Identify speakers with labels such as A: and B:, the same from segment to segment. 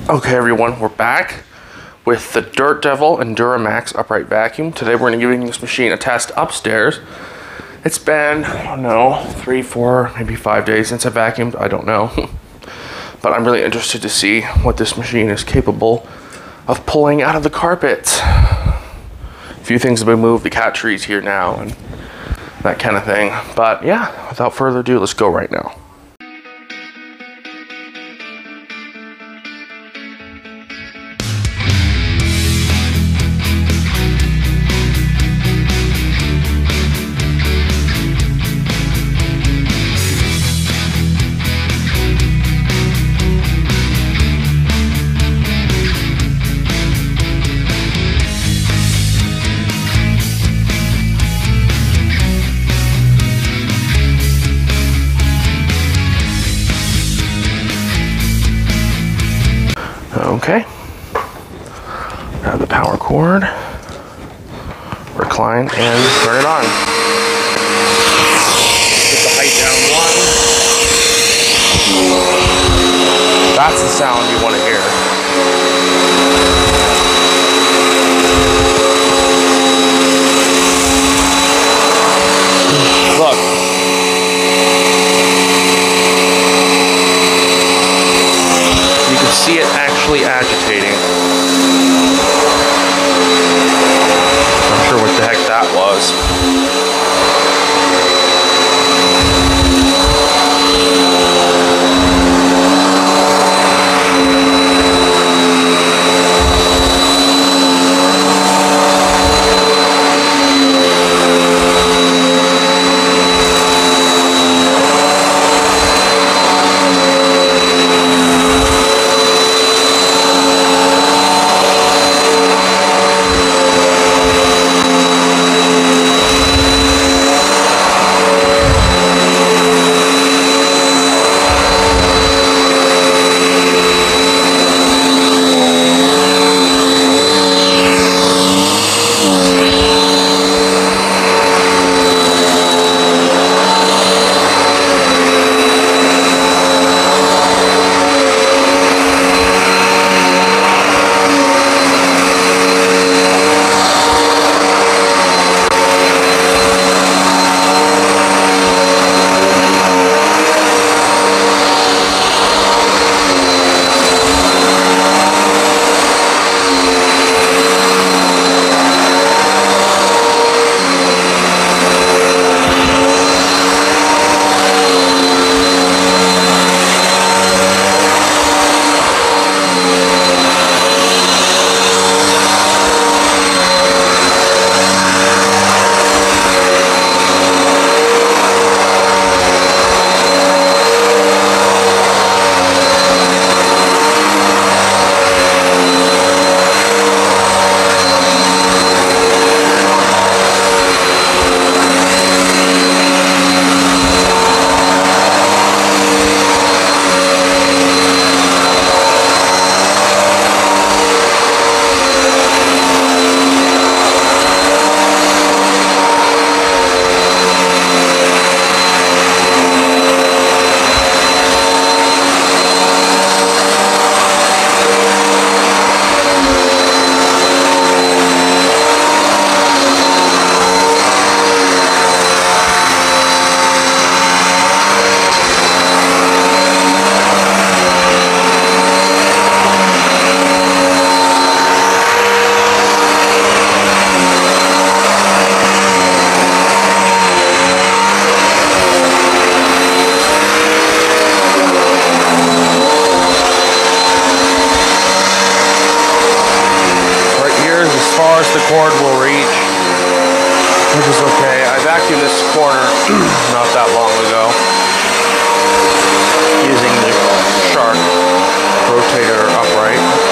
A: Okay everyone, we're back with the Dirt Devil Endura Max upright vacuum. Today we're going to be giving this machine a test upstairs. It's been, I don't know, 3, 4, maybe 5 days since I vacuumed, I don't know. But I'm really interested to see what this machine is capable of pulling out of the carpet. A few things have been moved, the cat tree's here now and that kind of thing. But yeah, without further ado, let's go right now. Okay, grab the power cord, recline, and turn it on. Get the height down 1. That's the sound you want to hear. Look. You can see it actually agitating. Not sure what the heck that was. The cord will reach, which is okay. I vacuumed this corner not that long ago using the Shark rotator upright.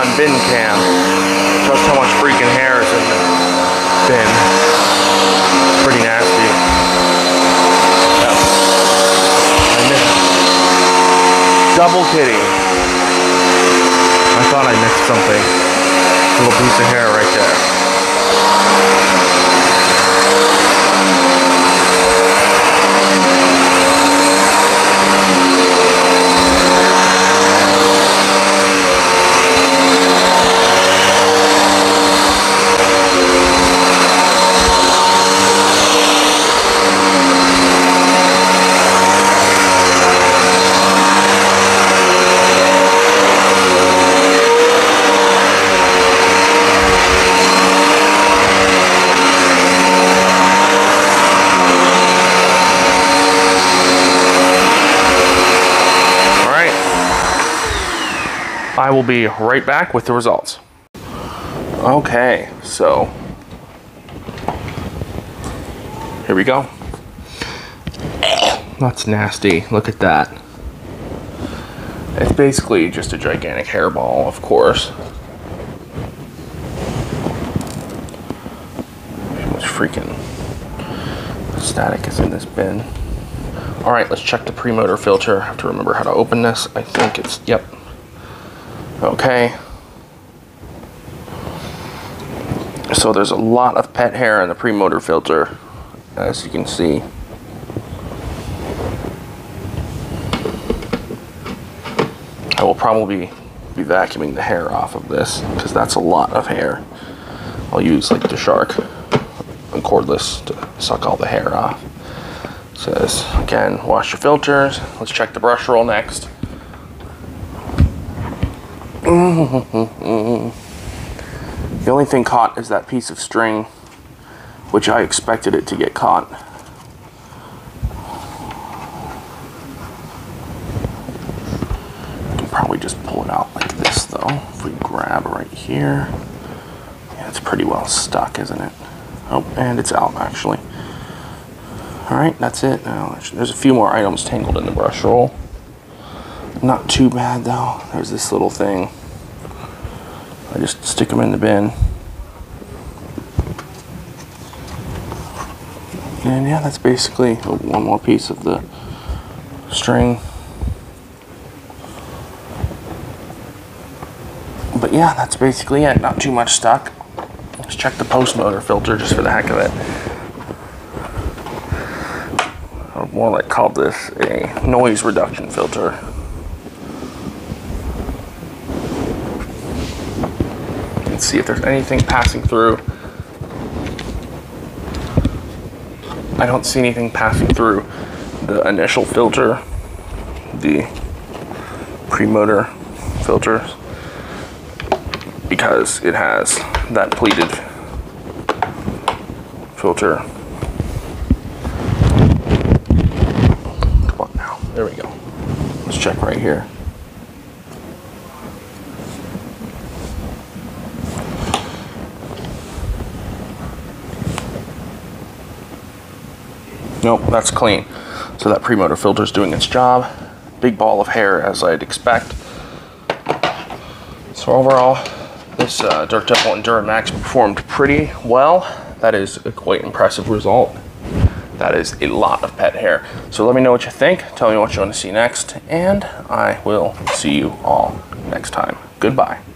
A: bin cam. Just how much freaking hair is in the bin. Pretty nasty. Yeah. I missed. Double kitty. I thought I missed something. A little piece of hair right there. I will be right back with the results. Okay, so here we go. That's nasty. Look at that. It's basically just a gigantic hairball, of course. How much freaking static is in this bin? All right, let's check the premotor filter. I have to remember how to open this. I think it's, yep. Okay, so there's a lot of pet hair in the premotor filter, as you can see. I will probably be vacuuming the hair off of this because that's a lot of hair. I'll use like the shark and cordless to suck all the hair off. It says, again, wash your filters. Let's check the brush roll next. The only thing caught is that piece of string, which I expected it to get caught. I can probably just pull it out like this though. If we grab right here. Yeah, it's pretty well stuck, isn't it? Oh, and it's out actually. Alright, that's it. Now, there's a few more items tangled in the brush roll. Not too bad though. There's this little thing. I just stick them in the bin. And yeah, that's basically one more piece of the string. But yeah, that's basically it. Not too much stuck. Let's check the post motor filter just for the heck of it. I would more like call this a noise reduction filter. See if there's anything passing through. I don't see anything passing through the initial filter, the premotor filters, because it has that pleated filter. Come on now, there we go. Let's check right here. Nope, that's clean. So that premotor filter is doing its job. Big ball of hair as I'd expect. So overall, this Dirt Devil Endura Max performed pretty well. That is a quite impressive result. That is a lot of pet hair. So let me know what you think. Tell me what you want to see next, and I will see you all next time. Goodbye.